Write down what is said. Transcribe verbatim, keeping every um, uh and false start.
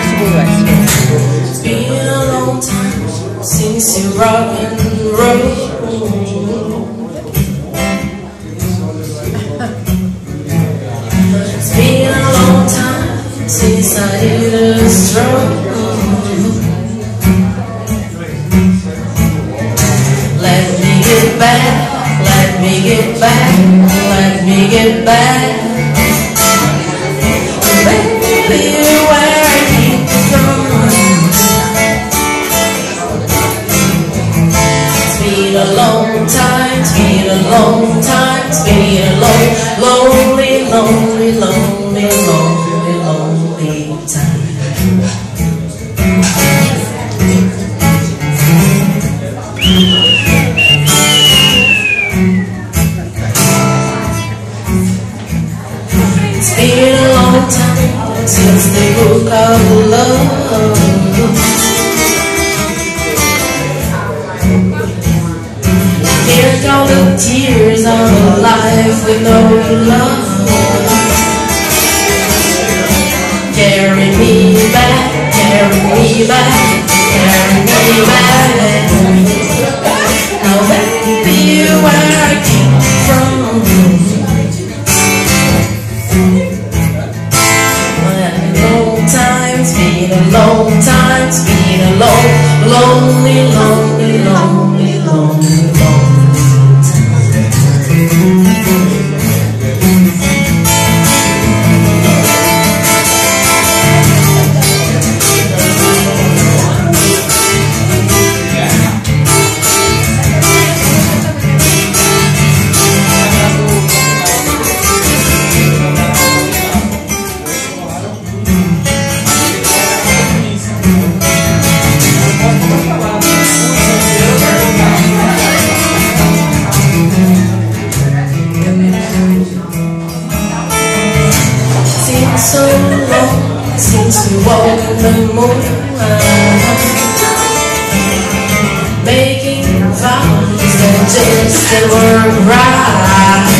It's been a long time since you rock and roll. It's been a long time since I did a stroke. Let me get back, let me get back, let me get back. Baby, where I came from. It's been a long time, it's been a long time, it's been a long, lonely, lonely, lonely, lonely, lonely time. It's been a long time since the book of love. Here come the tears of a life with no love. Carry me back, carry me back, carry me back. Now baby, where I came from. It's been a long time, it's been a long, lonely, lonely, lonely, lonely, lonely so long since we walk the moonlight, making vows that just weren't right.